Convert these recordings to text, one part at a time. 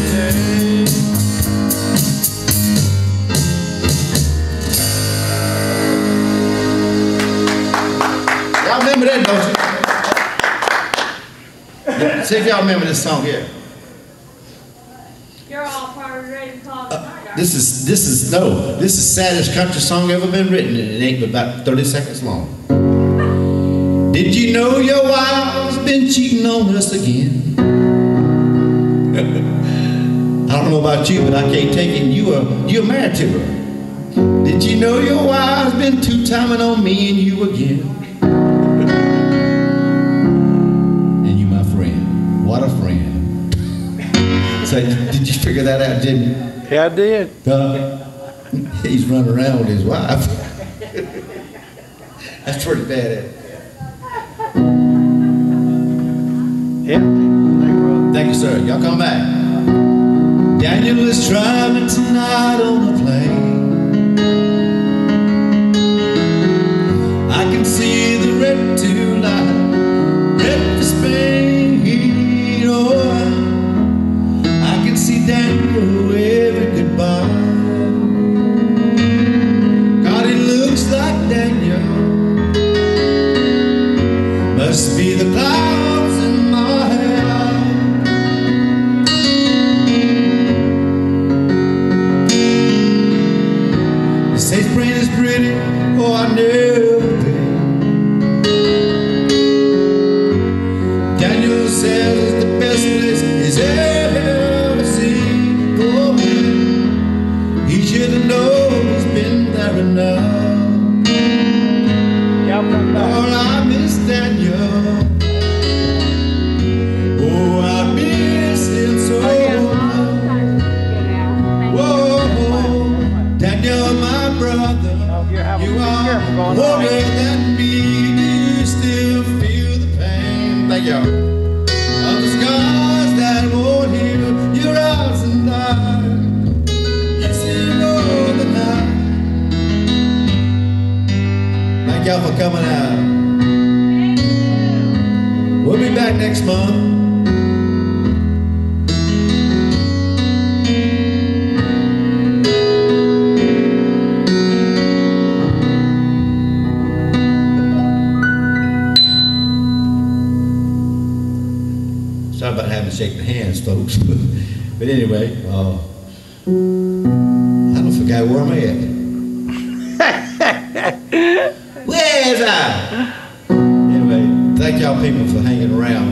Y'all remember that, don't you? See if y'all remember this song here. You're all probably ready to call tonight. This is the saddest country song ever been written, and it ain't but about 30 seconds long. Did you know your wife's been cheating on us again? I don't know about you, but I can't take it. You're married to her. Did you know your wife's been two-timing on me and you again? And you my friend. What a friend. So did you figure that out, Jimmy? Yeah, I did. He's running around with his wife. That's pretty bad. Yeah. Thank you, sir. Y'all come back. Daniel is driving tonight on a plane. I can see the red to light, red to Spain. Oh, I can see Daniel waving goodbye. God, it looks like Daniel must be the clouds in my eye. They say spring is pretty, oh I never been. Daniel says it's the best place he's ever seen. Oh, he should have known he's been there enough. Oh, I miss Daniel. Oh, I miss him so much. Whoa, Daniel, my brother, you are older than me. Do you still feel the pain? Thank you. Of the scars that won't heal your eyes and eyes. You still know the night. Thank y'all for coming out. We'll be back next month. Sorry about having to shake the hands, folks. But anyway, I don't forget where I'm at. Where's I? Anyway, thank y'all people for hanging around.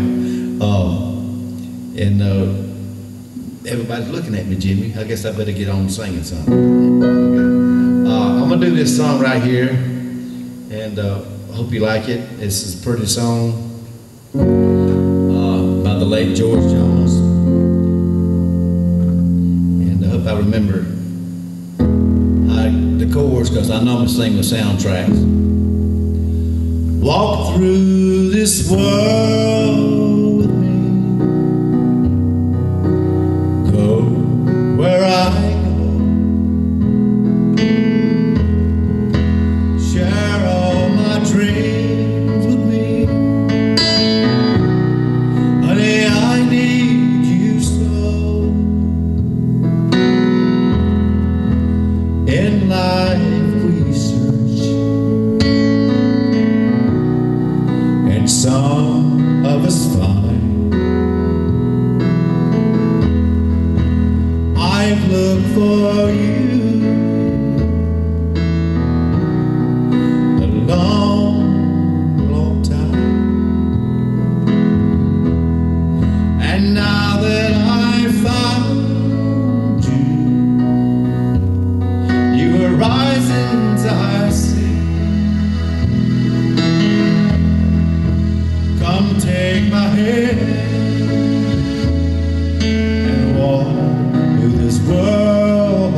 And everybody's looking at me, Jimmy. I guess I better get on singing something. I'm gonna do this song right here, and I hope you like it. This is a pretty song by the late George Jones, and I hope I remember the chords, because I normally sing with soundtracks. Walk through this world with me, go where I go, share all my dreams with me. Honey, I need you so. In life we search, and some of us find. I've looked for you a long, long time, and now that I found you, you horizons I see. Come take my hand and walk through this world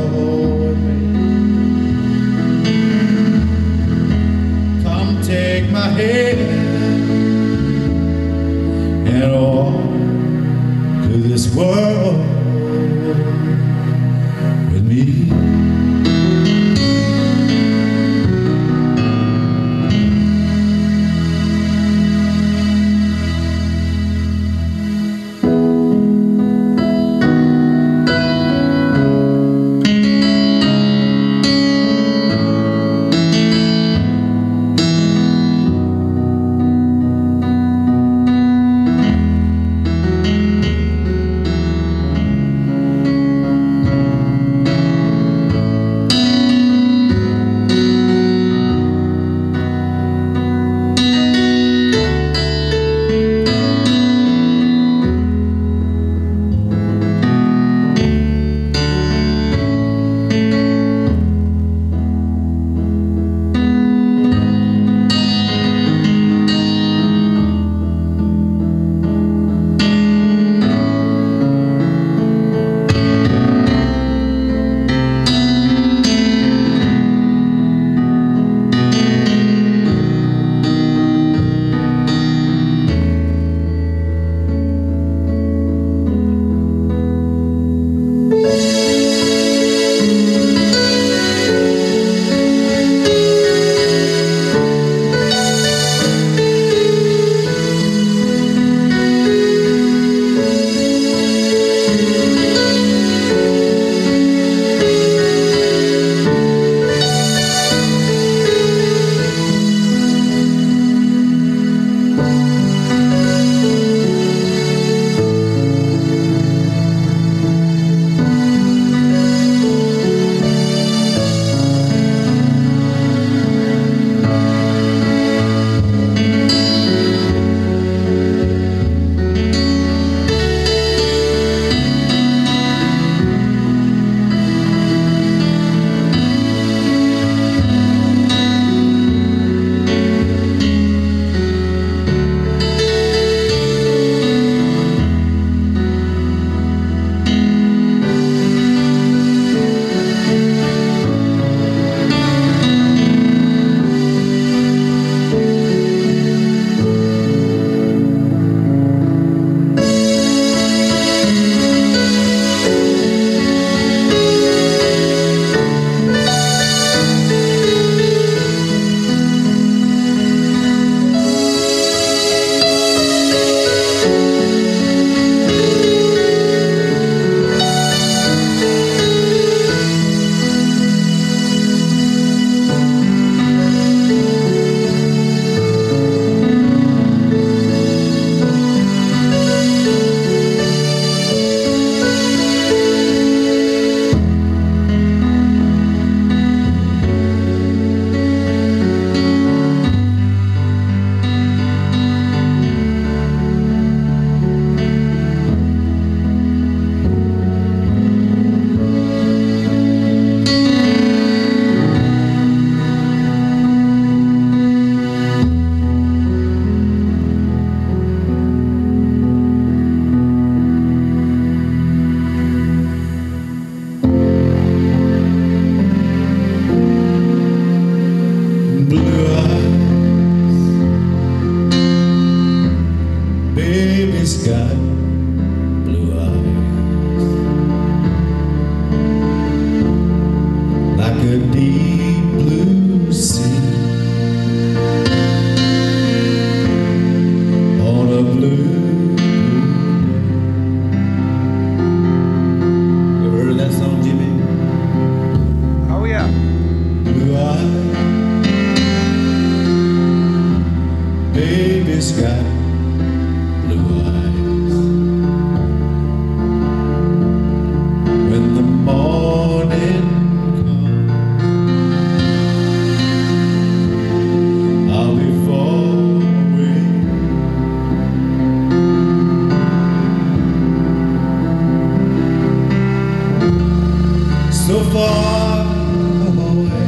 far away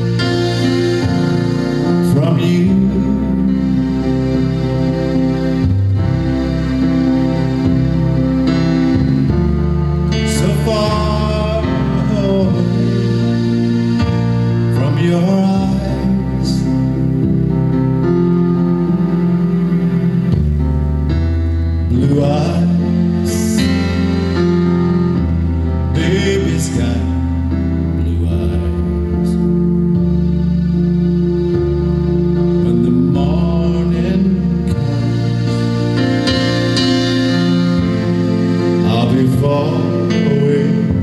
from you. So far away from your eyes. Blue eyes, baby's got blue eyes. When the morning comes, I'll be far away.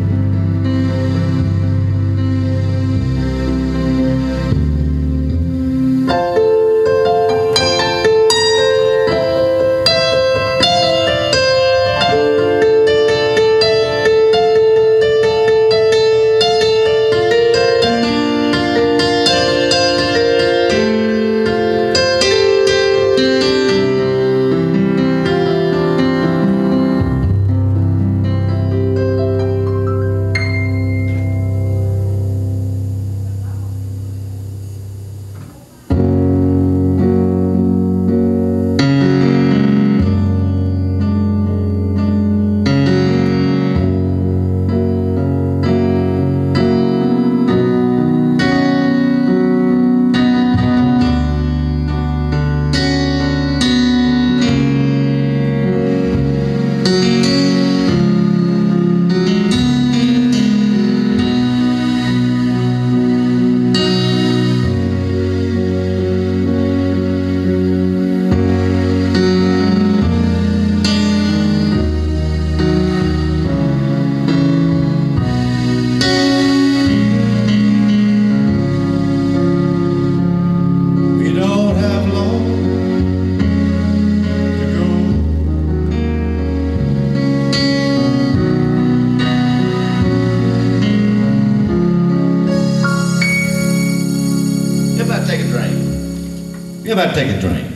How about take a drink?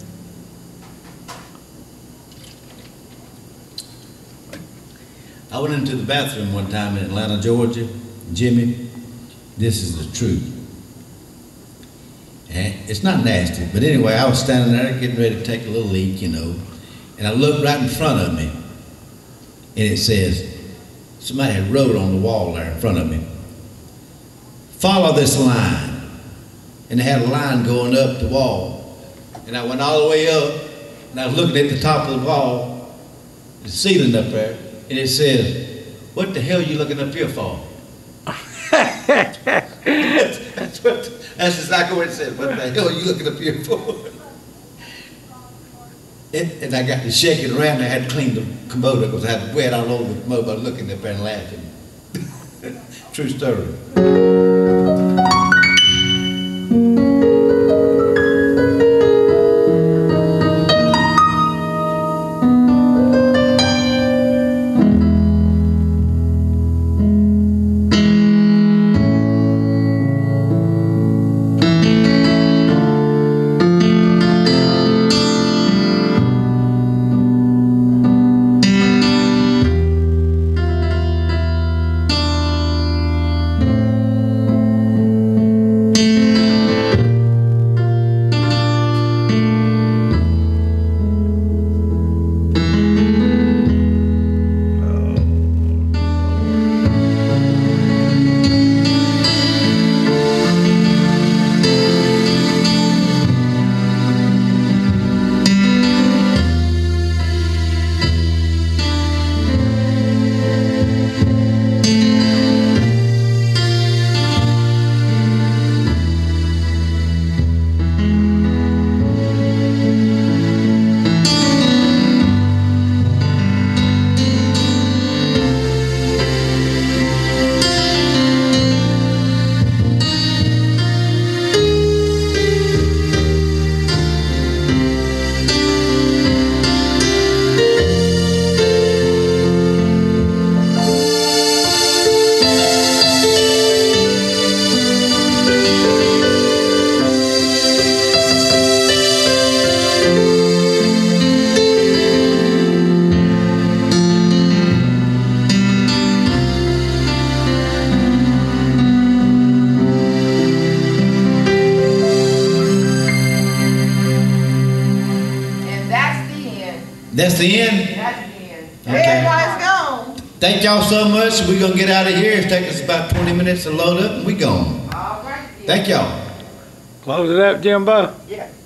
I went into the bathroom one time in Atlanta, Georgia. Jimmy, this is the truth. And it's not nasty, but anyway, I was standing there getting ready to take a little leak, you know, and I looked right in front of me, and it says, somebody had wrote on the wall there in front of me, follow this line. And they had a line going up the wall. And I went all the way up, and I was looking at the top of the wall, the ceiling up there, and it says, what the hell are you looking up here for? That's exactly what it said. What the hell are you looking up here for? And I got to shaking around. I had to clean the commode because I had wet all over the commode by looking up there and laughing. True story. That's the end? That's the end. Okay. Everybody's gone. Thank y'all so much. We're going to get out of here. It's taking us about 20 minutes to load up and we gone. All right. Thank y'all. Close it up, Jimbo. Yeah.